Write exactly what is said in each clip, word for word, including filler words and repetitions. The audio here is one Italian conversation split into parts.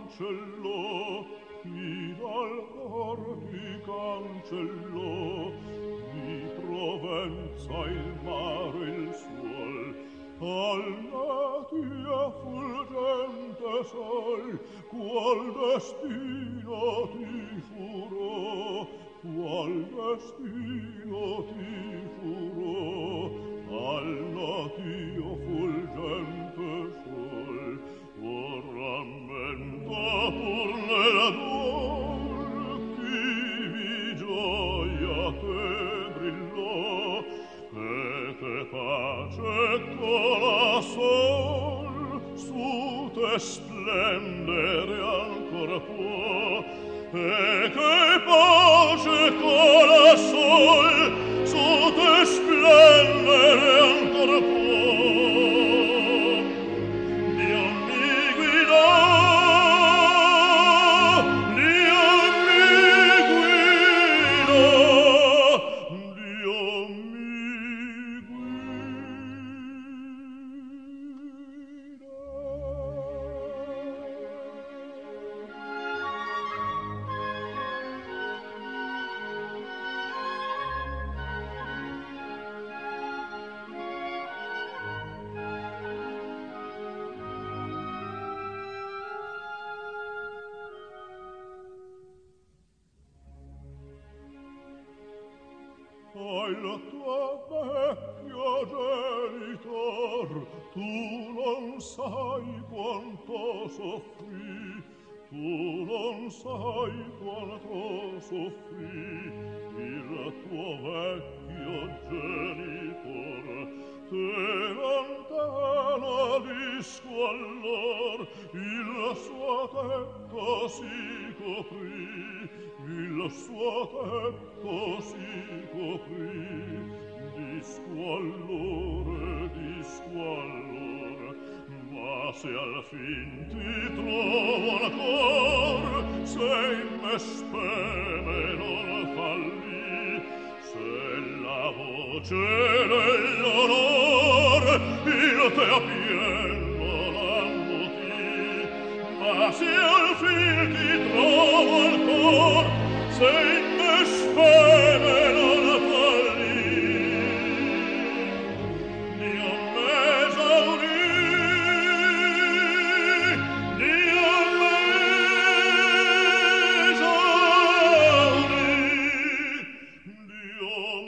cancellò, chi dal cor ti cancellò, di Provenza il mare il suol, alla tia fulgente sol, qual destino ti furò, qual destino ti furò, alla tia fulgente sol, or rammenta pur nella dor, chi vi gioia te brillò, e te pace cola sol, su te splendere ancor può, e che pace cola sol, su te splendere ancor può. Dio mi guidò, Dio mi guidò, Dio mi alla tua vecchia genitor tu non sai quanto soffrì, tu non sai quanto soffrì il tuo vecchio genitor, te lontana di squallor il suo tetto si coprì, il suo tetto si coprì di squallore, di squallore, ma se al fin ti trovo ancor, se in me speme non falli, se la voce dell'onor il te appieno l'ammuti, ma se al fin ti trovo ancor, se in me speme non falli, Dio m'esaurì, Dio m'esaurì, Dio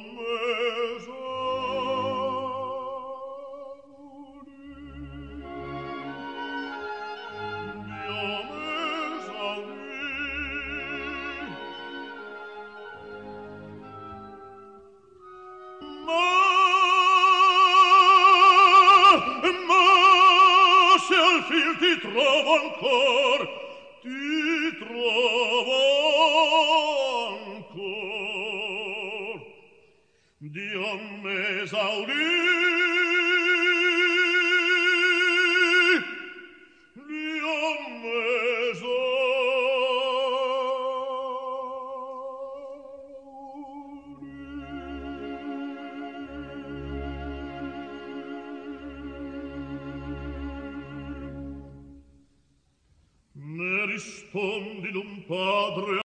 ti trovo ancor, ti trovo ancor, Dio m'esaurì, Dio m'esaurì. Ne rispondi d'un padre